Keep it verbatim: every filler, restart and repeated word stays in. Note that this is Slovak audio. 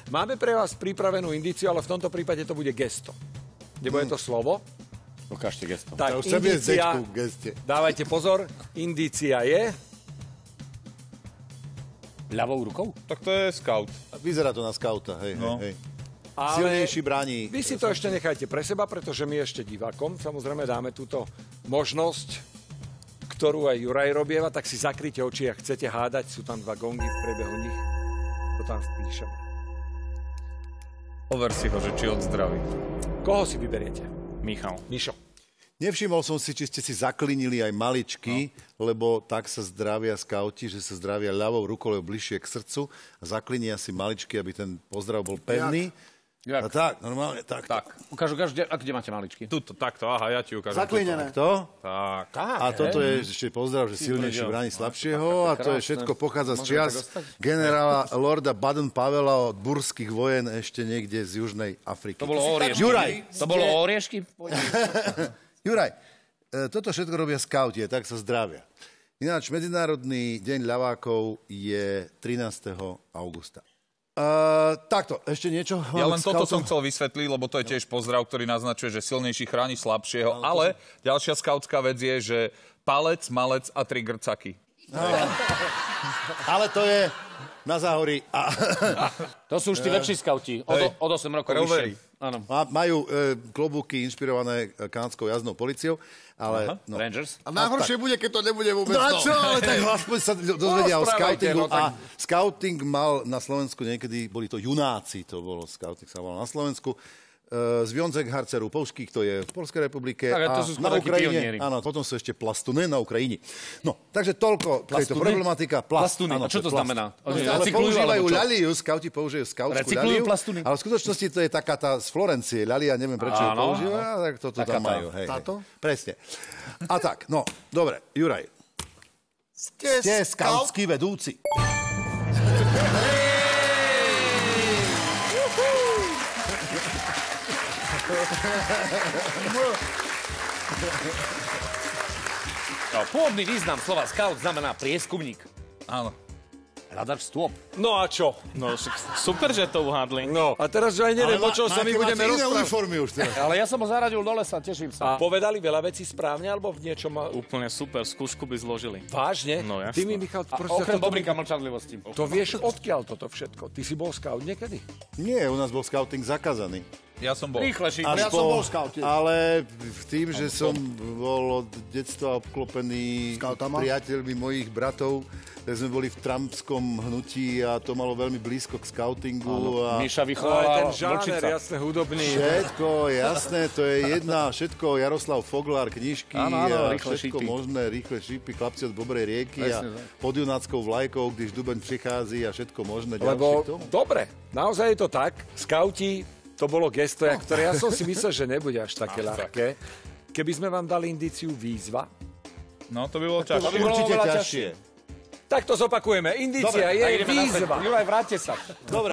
Máme pre vás pripravenú indíciu, ale v tomto prípade to bude gesto. Nebude to slovo. Ukážte gesto. Tak, Ja už chcem jesť indícia, dečku v geste. dávajte pozor, indícia je... Ľavou rukou? Tak to je scout. Vyzerá to na skauta, hej, No. hej, hej. Ale Silnejší bráni. vy si to ešte nechajte pre seba, pretože my ešte divákom samozrejme dáme túto možnosť, ktorú aj Juraj robieva, tak si zakryte oči, ak chcete hádať, sú tam dva gongy v priebehu nich, to tam vpíšeme. Over si ho, že či odzdraví. Koho si vyberiete? Michal. Mišo. Nevšimol som si, či ste si zaklinili aj maličky, no. lebo tak sa zdravia skauti, že sa zdravia ľavou rukou, lebo bližšie k srdcu a zaklinia si maličky, aby ten pozdrav bol pevný. Jak? A tak, normálne, tak. Tak. Ukáž, ukáž, kde, a kde máte maličky? Tuto, takto, aha, ja ti ukážem. Zaklinené. To? Tak. Tak, A toto je ešte pozdrav, že silnejší brdel. bráni slabšieho a to je krásne. všetko pochádza z Môžeme čias tak ostať? generála Lorda Baden-Powella od burských vojen ešte niekde z Južnej Afriky. To bolo o oriešky. Juraj, To bolo o oriešky? Juraj, e, toto všetko robia skauti, tak sa zdravia. Ináč, Medzinárodný deň ľavákov je trinásteho augusta. Uh, takto, ešte niečo? Ja len K toto skautom? som chcel vysvetliť, lebo to je tiež pozdrav, ktorý naznačuje, že silnejší chráni slabšieho. Ale ďalšia skautská vec je, že palec, malec a tri grcaky. Ale to je na záhorí. A To sú už tí väčší skauti. Od, Hej. od osem rokov Rovery. vyššie. Áno. Ma- majú e, klobúky inšpirované e, kanadskou jazdnou policiou, ale... No. Rangers. A najhoršie bude, keď to nebude vôbec No a to. čo, ale tak aspoň sa dozvedia o Rozprávajte, skautingu. no tak- A skauting mal na Slovensku niekedy, boli to junáci, to bolo, skauting sa volal na Slovensku. Uh, Związek harcerů polských, to je v Polskej republike. Tak, a to a sú na skôr takí pionieri. Ukrajine, áno, potom sú ešte plastuny na Ukrajine. No, takže toľko, tejto Plastuny? problematika. Plast, Plastuny. áno, A čo to je plast. znamená? No, Oni ale recyklujú, používajú alebo čo? ľaliu, skauti používajú skautskú Recyklujú ľaliu, plastuny? ale v skutočnosti to je taká tá z Florencie. Ľalia, neviem prečo ju Áno, používajú, tak toto Taká tam tá. majú. Hej, hej. Táto? Presne. A tak, no, dobre, Juraj. Ste Ste scout? skautský vedúci. No, pôvodný význam slova scout znamená prieskumník. Áno. Hľadač stôp. No a čo? No, super, že to uhádli. No, a teraz, že aj neviem, o čom sa my budeme iné rozprávať. uniformy už teraz. Ale ja som ho zaradil do lesa, teším sa. A povedali veľa vecí správne, alebo v niečom... Úplne super, skúšku by zložili. Vážne? No, Ty jasné. mi, Michal, A proste... okrem toto- Bobrika mlčanlivosti. To vieš, odkiaľ toto všetko? Ty si bol scout niekedy? Nie, u nás bol scouting zakázaný. Ja som bol. Rýchle šíp. Ja som bol scout tiež. Ale v tým, že som bol od detstva obklopený Scoutama? priateľmi mojich bratov, tak sme boli v trumpskom hnutí a to malo veľmi blízko k scoutingu. A Míša Ale ten vychovala žáner, vlčica. jasne, hudobný. všetko, jasné, to je jedna, všetko, Jaroslav Foglár, knižky Áno, áno, a rýchle všetko šípy. možné, rýchle šípy, chlapci od Bobrej rieky Presne a tak. pod junáckou vlajkou, když Dubeň prichází a všetko možné ďalšie Lebo, k tomu. dobre, naozaj je to tak. Skauti, to bolo gesto, jak- ktoré ja som si myslel, že nebude až také ľahké. Keby sme vám dali indíciu výzva, No, to by bolo To by ťažšie. bolo Určite oveľa ťažšie. tak to zopakujeme. Indícia Tak je ideme naspäť. výzva. Juraj, vráťte sa.